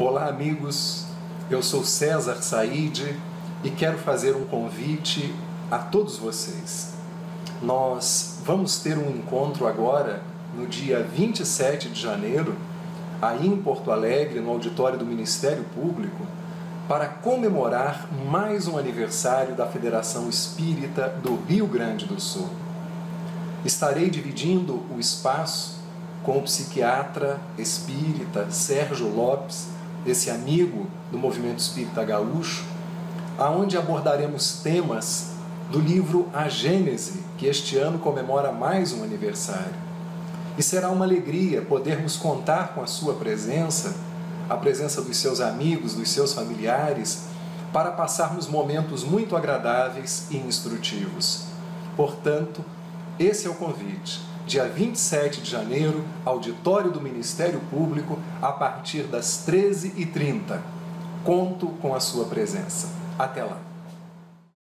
Olá, amigos. Eu sou César Said e quero fazer um convite a todos vocês. Nós vamos ter um encontro agora, no dia 27 de janeiro, aí em Porto Alegre, no auditório do Ministério Público, para comemorar mais um aniversário da Federação Espírita do Rio Grande do Sul. Estarei dividindo o espaço com o psiquiatra espírita Sérgio Lopes, esse amigo do movimento espírita gaúcho, aonde abordaremos temas do livro A Gênese, que este ano comemora mais um aniversário. E será uma alegria podermos contar com a sua presença, a presença dos seus amigos, dos seus familiares, para passarmos momentos muito agradáveis e instrutivos. Portanto, esse é o convite. Dia 27 de janeiro, auditório do Ministério Público, a partir das 13h30. Conto com a sua presença. Até lá.